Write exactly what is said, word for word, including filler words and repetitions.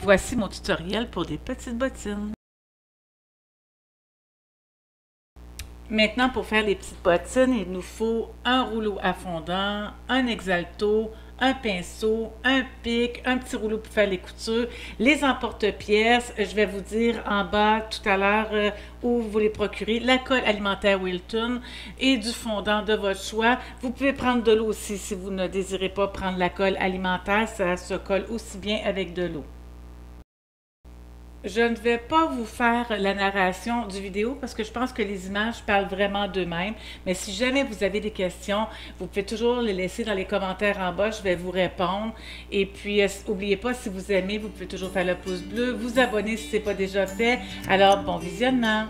Voici mon tutoriel pour des petites bottines. Maintenant, pour faire les petites bottines, il nous faut un rouleau à fondant, un exalto, un pinceau, un pic, un petit rouleau pour faire les coutures, les emporte-pièces, je vais vous dire en bas tout à l'heure euh, où vous les procurez, la colle alimentaire Wilton et du fondant de votre choix. Vous pouvez prendre de l'eau aussi si vous ne désirez pas prendre la colle alimentaire, ça se colle aussi bien avec de l'eau. Je ne vais pas vous faire la narration du vidéo parce que je pense que les images parlent vraiment d'eux-mêmes. Mais si jamais vous avez des questions, vous pouvez toujours les laisser dans les commentaires en bas. Je vais vous répondre. Et puis, n'oubliez pas, si vous aimez, vous pouvez toujours faire le pouce bleu, vous abonner si ce n'est pas déjà fait. Alors, bon visionnement!